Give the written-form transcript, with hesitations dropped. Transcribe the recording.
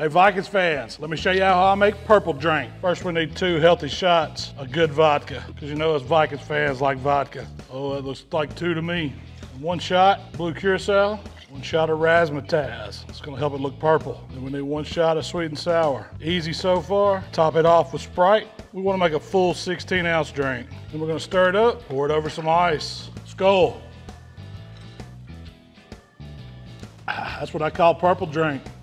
Hey Vikings fans, let me show you how I make purple drink. First we need 2 healthy shots of good vodka, because you know us Vikings fans like vodka. Oh, it looks like 2 to me. 1 shot blue curacao, 1 shot of razzmatazz. It's gonna help it look purple. Then we need 1 shot of sweet and sour. Easy so far. Top it off with Sprite. We wanna make a full 16-ounce drink. Then we're gonna stir it up, pour it over some ice. Skål. That's what I call purple drink.